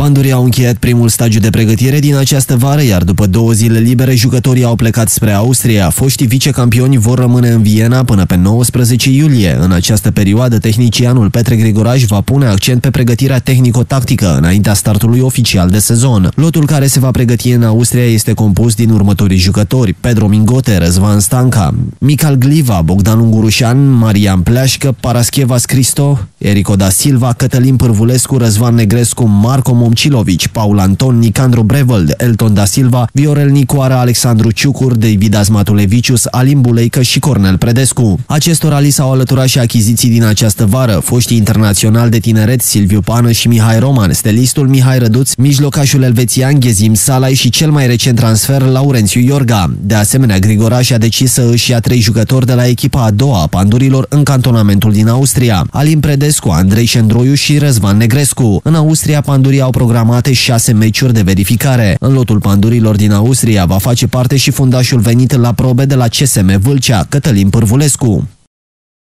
Pandurii au încheiat primul stagiu de pregătire din această vară, iar după 2 zile libere, jucătorii au plecat spre Austria. Foștii vicecampioni vor rămâne în Viena până pe 19 iulie. În această perioadă, tehnicianul Petre Grigoraș va pune accent pe pregătirea tehnico-tactică înaintea startului oficial de sezon. Lotul care se va pregăti în Austria este compus din următorii jucători: Pedro Mingote, Răzvan Stanca, Mical Gliva, Bogdan Ungurușan, Marian Pleașcă, Paraschevas Cristo, Erico da Silva, Cătălin Pârvulescu, Răzvan Negrescu, Marco Momcilovici, Paul Anton, Nicandro Brevold, Elton da Silva, Viorel Nicoara, Alexandru Ciucur, David Asmatulevicius, Alin Buleică și Cornel Predescu. Acestora li s-au alăturat și achiziții din această vară: foștii internaționali de tineret Silviu Pană și Mihai Roman, stelistul Mihai Răduț, mijlocașul elvețian Ghezim Salai și cel mai recent transfer Laurențiu Iorga. De asemenea, Grigoraș a decis să își ia 3 jucători de la echipa a doua a Pandurilor în cantonamentul din Austria: Alin Predescu, Andrei Șendroiu și Răzvan Negrescu. În Austria, Pandurii au programate 6 meciuri de verificare. În lotul Pandurilor din Austria va face parte și fundașul venit la probe de la CSM Vâlcea, Cătălin Pârvulescu.